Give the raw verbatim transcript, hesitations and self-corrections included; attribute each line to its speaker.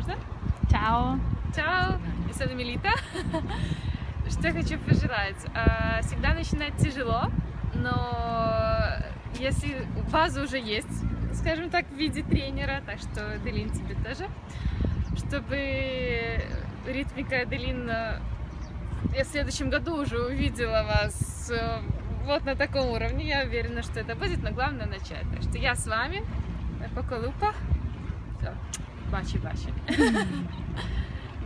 Speaker 1: можно?
Speaker 2: Чао.
Speaker 1: Чао, я Сана Мелита. Что я хочу пожелать? Всегда начинать тяжело, но если база уже есть, скажем так, в виде тренера, так что, Делин, тебе тоже, чтобы ритмика, Делин, я в следующем году уже увидела вас вот на таком уровне, я уверена, что это будет, но главное начать. Так что я с вами, Поколупа, все, бачи-бачи.